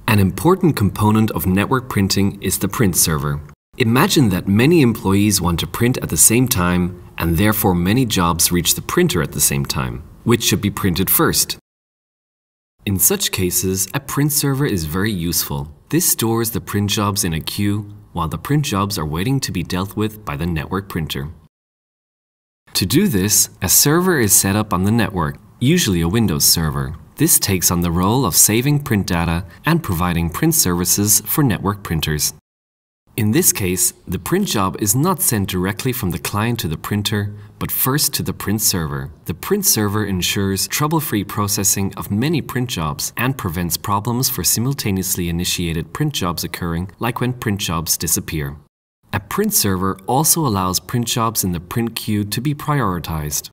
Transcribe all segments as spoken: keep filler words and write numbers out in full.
An important component of network printing is the print server. Imagine that many employees want to print at the same time, and therefore many jobs reach the printer at the same time. Which should be printed first? In such cases, a print server is very useful. This stores the print jobs in a queue, while the print jobs are waiting to be dealt with by the network printer. To do this, a server is set up on the network, usually a Windows server. This takes on the role of saving print data and providing print services for network printers. In this case, the print job is not sent directly from the client to the printer, but first to the print server. The print server ensures trouble-free processing of many print jobs and prevents problems for simultaneously initiated print jobs occurring, like when print jobs disappear. A print server also allows print jobs in the print queue to be prioritized.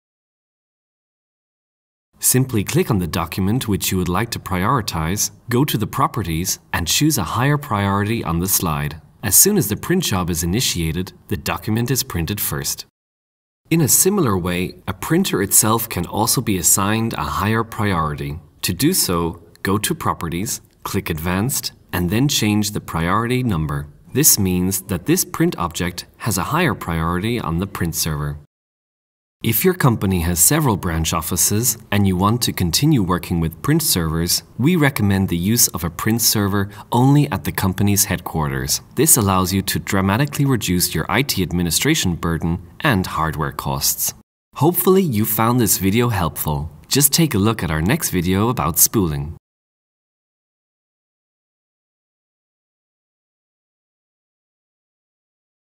Simply click on the document which you would like to prioritize, go to the properties, and choose a higher priority on the slide. As soon as the print job is initiated, the document is printed first. In a similar way, a printer itself can also be assigned a higher priority. To do so, go to Properties, click Advanced, and then change the priority number. This means that this print object has a higher priority on the print server. If your company has several branch offices and you want to continue working with print servers, we recommend the use of a print server only at the company's headquarters. This allows you to dramatically reduce your I T administration burden and hardware costs. Hopefully you found this video helpful. Just take a look at our next video about spooling.